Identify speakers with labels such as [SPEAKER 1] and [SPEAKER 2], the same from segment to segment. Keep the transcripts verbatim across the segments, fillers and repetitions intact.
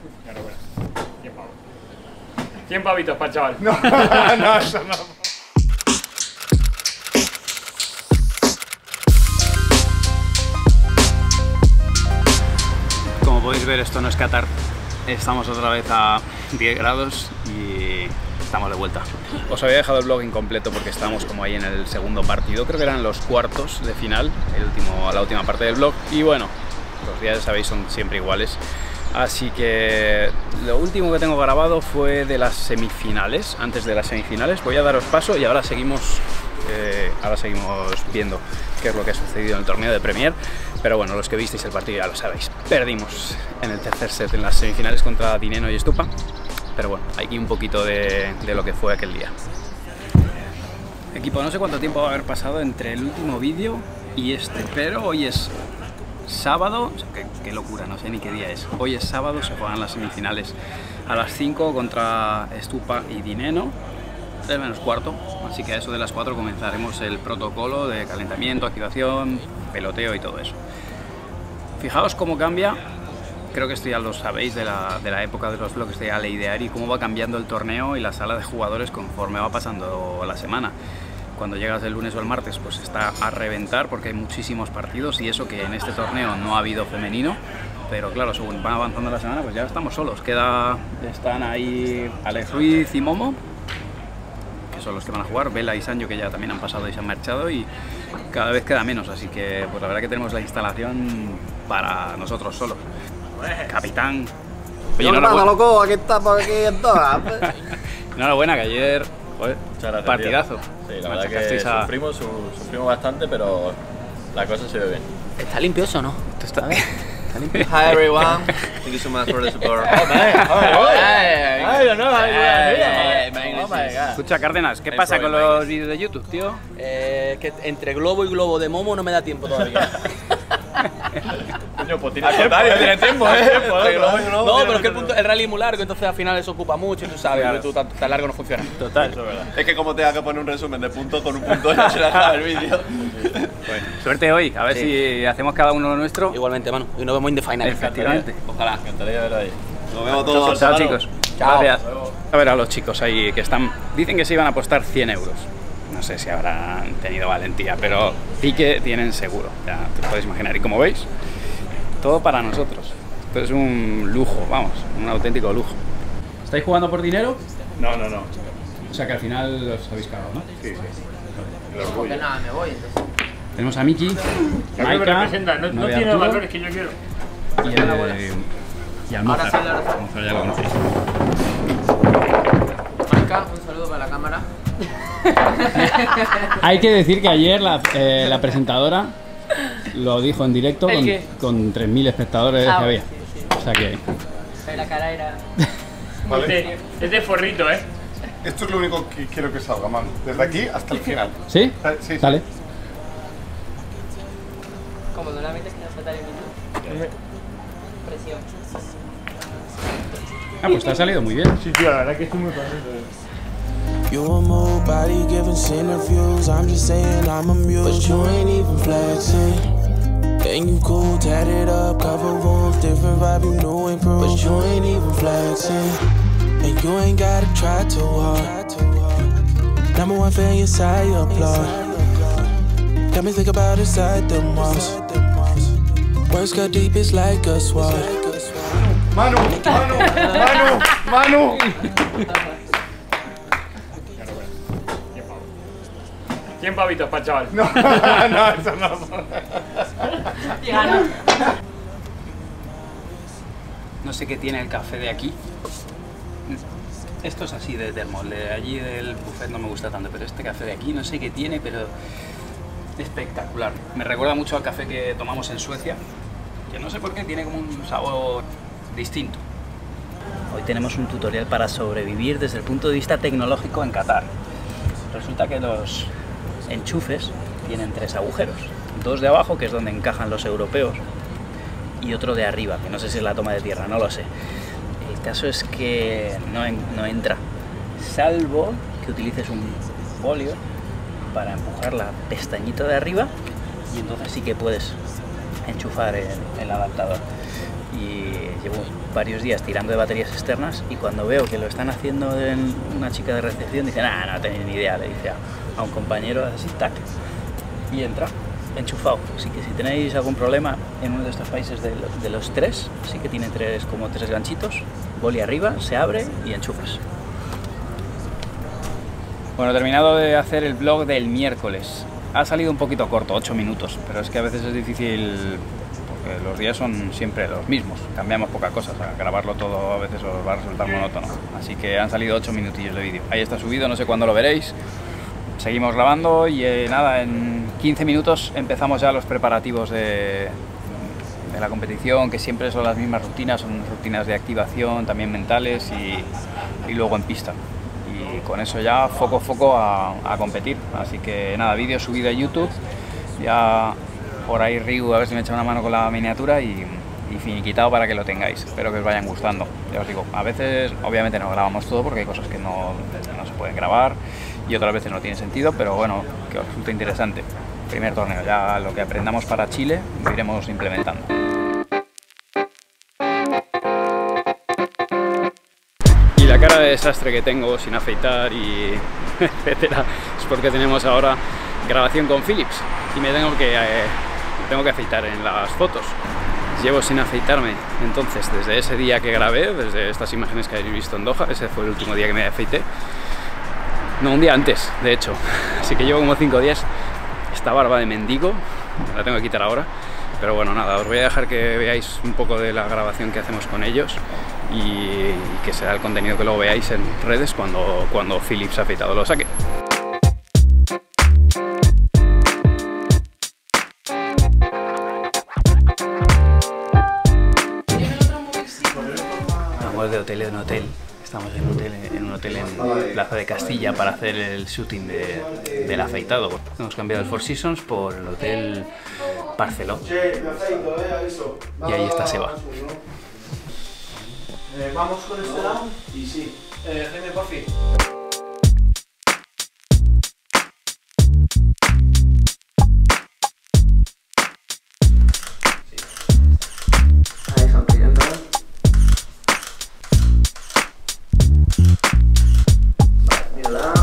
[SPEAKER 1] Enhorabuena. cien pavos. cien pavitos para el chaval.
[SPEAKER 2] No, no, eso no.
[SPEAKER 3] Como podéis ver, esto no es Qatar. Estamos otra vez a diez grados y estamos de vuelta. Os había dejado el vlog incompleto porque estábamos como ahí en el segundo partido. Creo que eran los cuartos de final, el último, la última parte del vlog. Y bueno, los días, sabéis, son siempre iguales. Así que lo último que tengo grabado fue de las semifinales. Antes de las semifinales voy a daros paso y ahora seguimos, eh, ahora seguimos viendo qué es lo que ha sucedido en el torneo de Premier. Pero bueno, los que visteis el partido ya lo sabéis. Perdimos en el tercer set en las semifinales contra Dineno y Stupa. Pero bueno, aquí un poquito de, de lo que fue aquel día. Equipo, no sé cuánto tiempo va a haber pasado entre el último vídeo y este, pero hoy es sábado, o sea, qué, qué locura, no sé ni qué día es. Hoy es sábado, se juegan las semifinales a las cinco contra Stupa y Dineno, tres menos cuarto, así que a eso de las cuatro comenzaremos el protocolo de calentamiento, activación, peloteo y todo eso. Fijaos cómo cambia, creo que esto ya lo sabéis de la, de la época de los vlogs de Ale y de Ari, cómo va cambiando el torneo y la sala de jugadores conforme va pasando la semana. Cuando llegas el lunes o el martes pues está a reventar porque hay muchísimos partidos y eso que en este torneo no ha habido femenino, pero claro, según van avanzando la semana pues ya estamos solos. Queda, están ahí Alex Ruiz y Momo, que son los que van a jugar, Vela y Sancho que ya también han pasado y se han marchado, y cada vez queda menos, así que pues la verdad que tenemos la instalación para nosotros solos. Capitán. Oye,
[SPEAKER 4] no nada, loco, aquí estamos aquí en todas.
[SPEAKER 3] Enhorabuena, que ayer, joder,
[SPEAKER 5] gracias,
[SPEAKER 3] partidazo.
[SPEAKER 5] Sí, la verdad que
[SPEAKER 3] a...
[SPEAKER 5] sufrimos, su, sufrimos bastante, pero la cosa se ve bien.
[SPEAKER 4] ¿Está limpio eso o no?
[SPEAKER 3] Esto está...
[SPEAKER 4] ¿Está limpio?
[SPEAKER 6] Hi everyone, thank you so much for the support.
[SPEAKER 3] Escucha, Cárdenas, ¿qué pasa con los vídeos de YouTube, tío?
[SPEAKER 4] Eh, que entre globo y globo de Momo no me da tiempo todavía.
[SPEAKER 5] Coño, pues tiene tiempo, ¿eh?
[SPEAKER 4] No, pero es que el, punto, el rally es muy largo, entonces al final eso ocupa mucho y tú sabes, claro. Tú, tan, tan largo no funciona.
[SPEAKER 3] Total.
[SPEAKER 5] Eso es verdad. Es que como tenga que poner un resumen de punto con un punto no se le acaba el vídeo.
[SPEAKER 3] Bueno, suerte hoy, a ver sí. si hacemos cada uno lo nuestro.
[SPEAKER 4] Igualmente, mano, y nos vemos en The Final.
[SPEAKER 3] Efectivamente.
[SPEAKER 4] Ojalá.
[SPEAKER 5] Me encantaría verlo ahí. Nos vemos todos.
[SPEAKER 3] Chao, chicos.
[SPEAKER 4] Chao.
[SPEAKER 3] Gracias. A ver a los chicos ahí que están... Dicen que se iban a apostar cien euros. No sé si habrán tenido valentía, pero pique tienen seguro. Ya te podéis imaginar. Y como veis, todo para nosotros. Esto es un lujo, vamos, un auténtico lujo. ¿Estáis jugando por dinero?
[SPEAKER 1] No, no, no.
[SPEAKER 3] O sea que al final los habéis cagado, ¿no?
[SPEAKER 1] Sí, sí. El orgullo.
[SPEAKER 4] Nada, me voy entonces.
[SPEAKER 3] Tenemos a Miki,
[SPEAKER 1] Ya me
[SPEAKER 3] Maika,
[SPEAKER 1] representa, no, no
[SPEAKER 3] novia
[SPEAKER 1] tiene los
[SPEAKER 3] Arturo,
[SPEAKER 1] valores que yo quiero.
[SPEAKER 3] y, eh, y al Mozart.
[SPEAKER 4] Ahora sí, ahora sí.
[SPEAKER 3] Mozart ya lo conocéis.
[SPEAKER 4] Maika, un saludo para la cámara.
[SPEAKER 3] Hay que decir que ayer la, eh, la presentadora lo dijo en directo con, con tres mil espectadores
[SPEAKER 7] Ah,
[SPEAKER 3] que había.
[SPEAKER 7] sí, sí.
[SPEAKER 3] O sea que...
[SPEAKER 7] La cara era...
[SPEAKER 1] Este, es de forrito, ¿eh?
[SPEAKER 2] Esto es lo único que quiero que salga, man. Desde aquí hasta el final.
[SPEAKER 3] ¿Sí?
[SPEAKER 2] Sí, sí.
[SPEAKER 3] Dale.
[SPEAKER 7] Como normalmente es que nos falta el minuto. Presión.
[SPEAKER 3] Ah, pues te ha salido muy bien.
[SPEAKER 1] Sí, tío, la verdad que estoy muy contento.
[SPEAKER 8] You a move body giving interviews. I'm just saying I'm amused, but you ain't even flexing. And you cool, tatted up, cover wounds, different vibe, you know improve, but you ain't even flexing. And you ain't gotta try too hard. Number one fan, your side, you applaud. Got me think about inside the moss. Words got deep, it's like a sword.
[SPEAKER 2] Manu, Manu, Manu, Manu.
[SPEAKER 1] cien pavitos para el chaval.
[SPEAKER 2] No, no, eso no.
[SPEAKER 3] No sé qué tiene el café de aquí. Esto es así de termo, el de allí del buffet no me gusta tanto, pero este café de aquí no sé qué tiene, pero espectacular. Me recuerda mucho al café que tomamos en Suecia, que no sé por qué tiene como un sabor distinto. Hoy tenemos un tutorial para sobrevivir desde el punto de vista tecnológico en Qatar. Resulta que los enchufes tienen tres agujeros, dos de abajo, que es donde encajan los europeos, y otro de arriba, que no sé si es la toma de tierra, no lo sé. El caso es que no, en, no entra, salvo que utilices un folio para empujar la pestañita de arriba, y entonces sí que puedes enchufar el, el adaptador. y llevo varios días tirando de baterías externas y cuando veo que lo están haciendo en una chica de recepción dice, nah, no tenéis ni idea, le dice a, a un compañero así, tac, y entra enchufado. Así que si tenéis algún problema en uno de estos países de, de los tres, sí que tiene tres, como tres ganchitos, boli arriba, se abre y enchufas. Bueno, terminado de hacer el vlog del miércoles. Ha salido un poquito corto, ocho minutos, pero es que a veces es difícil porque los días son siempre los mismos, cambiamos poca cosa, o sea, grabarlo todo a veces os va a resultar monótono. Así que han salido ocho minutillos de vídeo. Ahí está subido, no sé cuándo lo veréis. Seguimos grabando y eh, nada, en quince minutos empezamos ya los preparativos de, de la competición, que siempre son las mismas rutinas, son rutinas de activación, también mentales y, y luego en pista. Y con eso ya foco foco a, a competir. Así que nada, vídeo subido a YouTube, ya por ahí Ryu a ver si me echa una mano con la miniatura y, y finiquitado para que lo tengáis. Espero que os vayan gustando. Ya os digo, a veces obviamente no grabamos todo porque hay cosas que no, no se pueden grabar y otras veces no tiene sentido, pero bueno, que os resulta interesante. Primer torneo, ya lo que aprendamos para Chile lo iremos implementando. Y la cara de desastre que tengo sin afeitar y etcétera es porque tenemos ahora grabación con Philips y me tengo que, eh, me tengo que afeitar en las fotos. Llevo sin afeitarme entonces desde ese día que grabé, desde estas imágenes que habéis visto en Doha. Ese fue el último día que me afeité. No, un día antes, de hecho. Así que llevo como cinco días. Esta barba de mendigo, la tengo que quitar ahora. Pero bueno, nada, os voy a dejar que veáis un poco de la grabación que hacemos con ellos y, y que será el contenido que luego veáis en redes cuando, cuando Philips afeitado lo saque. Vamos de hotel en hotel. Estamos en un hotel en, un hotel en Plaza de Castilla para hacer el shooting de, del afeitado. Hemos cambiado el Four Seasons por el hotel Barceló. Y ahí está Seba.
[SPEAKER 9] Eh, ¿Vamos con este lado? Y sí. Eh, Jaime, por fin. Ahí sonriendo. Vale, mírala.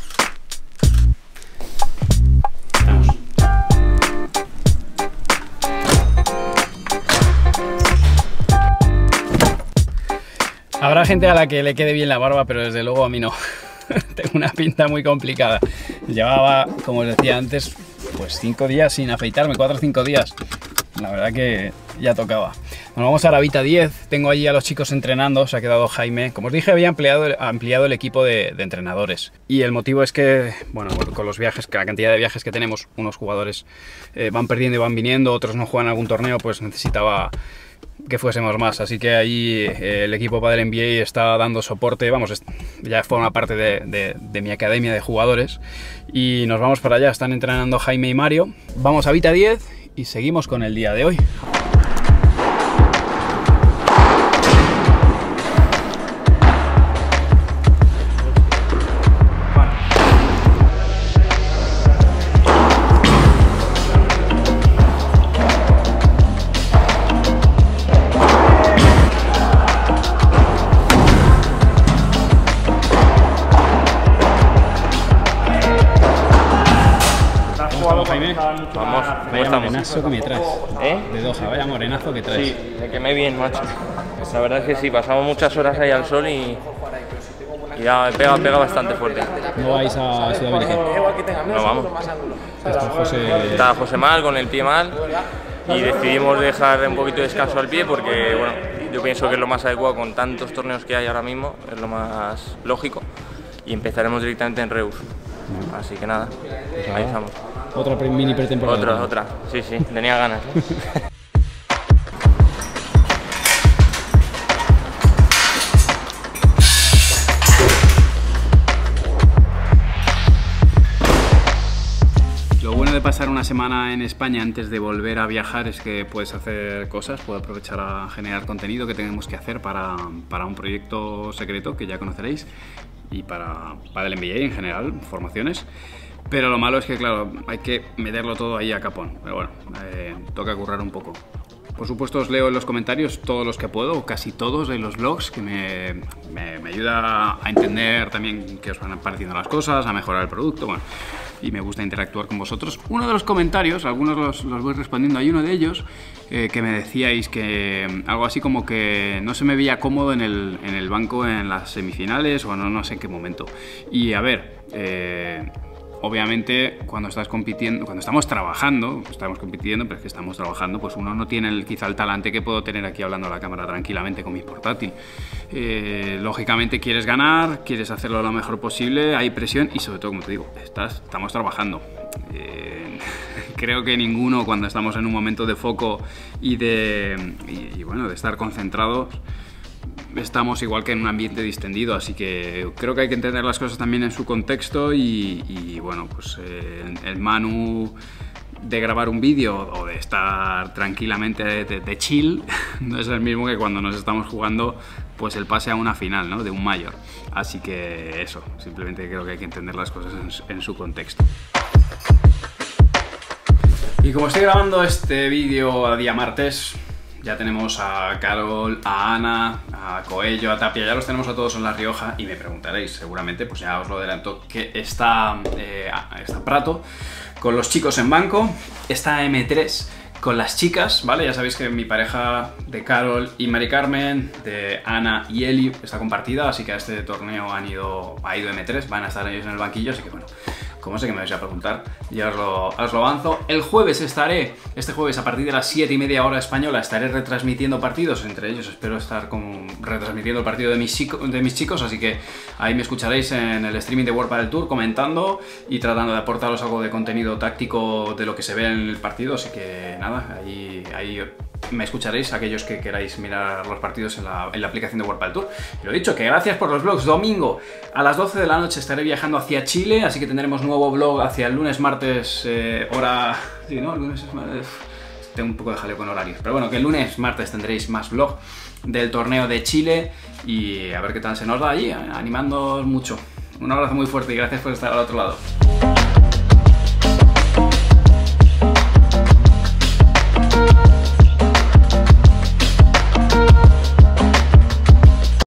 [SPEAKER 3] Habrá gente a la que le quede bien la barba, pero desde luego a mí no. Tengo una pinta muy complicada. Llevaba, como os decía antes, pues cinco días sin afeitarme, cuatro o cinco días. La verdad que ya tocaba. Nos vamos a la Vita diez. Tengo allí a los chicos entrenando. Se ha quedado Jaime. Como os dije, había ampliado, ampliado el equipo de, de entrenadores. Y el motivo es que, bueno, con los viajes, que la cantidad de viajes que tenemos, unos jugadores eh, van perdiendo y van viniendo, otros no juegan algún torneo, pues necesitaba que fuésemos más, así que ahí eh, el equipo Padel N B A está dando soporte, vamos, ya forma parte de, de, de mi academia de jugadores y nos vamos para allá. Están entrenando Jaime y Mario. Vamos a Vita diez y seguimos con el día de hoy.
[SPEAKER 5] Vamos,
[SPEAKER 3] Vaya morenazo que me traes.
[SPEAKER 5] ¿Eh?
[SPEAKER 3] De Doha, vaya morenazo que traes.
[SPEAKER 5] Sí, me quemé bien, macho. La verdad es que sí, pasamos muchas horas ahí al sol y, y ya pega, pega bastante fuerte.
[SPEAKER 3] ¿No vais a Sudamérica?
[SPEAKER 5] No vamos.
[SPEAKER 3] Está José...
[SPEAKER 5] Está José mal, con el pie mal, y decidimos dejar un poquito de descanso al pie porque, bueno, yo pienso que es lo más adecuado con tantos torneos que hay ahora mismo, es lo más lógico, y empezaremos directamente en Reus. Así que nada, ahí estamos.
[SPEAKER 3] Otra mini pretemporada.
[SPEAKER 5] Otra, otra, sí, sí, tenía ganas, ¿eh?
[SPEAKER 3] Lo bueno de pasar una semana en España antes de volver a viajar es que puedes hacer cosas, puedes aprovechar a generar contenido que tenemos que hacer para, para un proyecto secreto que ya conoceréis y para, para el N B A en general, formaciones. Pero lo malo es que, claro, hay que meterlo todo ahí a capón. Pero bueno, eh, toca currar un poco. Por supuesto os leo en los comentarios todos los que puedo, o casi todos de los vlogs, que me, me, me ayuda a entender también qué os van pareciendo las cosas, a mejorar el producto, bueno, y me gusta interactuar con vosotros. Uno de los comentarios, algunos los, los voy respondiendo, hay uno de ellos eh, que me decíais que algo así como que no se me veía cómodo en el, en el banco en las semifinales o no, no sé en qué momento. Y a ver, eh, obviamente cuando estás compitiendo, cuando estamos trabajando, estamos compitiendo, pero es que estamos trabajando, pues uno no tiene el, quizá el talante que puedo tener aquí hablando a la cámara tranquilamente con mi portátil. Eh, lógicamente quieres ganar, quieres hacerlo lo mejor posible, hay presión y sobre todo, como te digo, estás, estamos trabajando. Eh, creo que ninguno, cuando estamos en un momento de foco y de, y, y bueno, de estar concentrados, estamos igual que en un ambiente distendido, así que creo que hay que entender las cosas también en su contexto y, y bueno, pues eh, el Manu de grabar un vídeo o de estar tranquilamente de, de, de chill no es el mismo que cuando nos estamos jugando pues el pase a una final, ¿no? De un mayor. Así que eso, simplemente creo que hay que entender las cosas en, en su contexto. Y como estoy grabando este vídeo a día martes, ya tenemos a Carol, a Ana, a Coello, a Tapia, ya los tenemos a todos en La Rioja y me preguntaréis, seguramente, pues ya os lo adelanto, que está, eh, está Prato con los chicos en banco, está eme tres con las chicas, ¿vale? Ya sabéis que mi pareja de Carol y Mari Carmen, de Ana y Eli, está compartida, así que a este torneo han ido, ha ido eme tres, van a estar ellos en el banquillo, así que bueno, como sé que me vais a preguntar, ya os lo, os lo avanzo. El jueves estaré, este jueves a partir de las siete y media hora española, estaré retransmitiendo partidos, entre ellos espero estar con, retransmitiendo el partido de mis, chico, de mis chicos, así que ahí me escucharéis en el streaming de World Padel Tour comentando y tratando de aportaros algo de contenido táctico de lo que se ve en el partido, así que nada, ahí, ahí me escucharéis aquellos que queráis mirar los partidos en la, en la aplicación de World Padel Tour. Y lo dicho, que gracias por los vlogs. Domingo a las doce de la noche estaré viajando hacia Chile, así que tendremos nuevo vlog hacia el lunes, martes, eh, hora... Sí, ¿no? El lunes es martes... Tengo un poco de jaleo con horarios, pero bueno, que el lunes, martes tendréis más vlog del torneo de Chile y a ver qué tal se nos da allí, animando mucho. Un abrazo muy fuerte y gracias por estar al otro lado.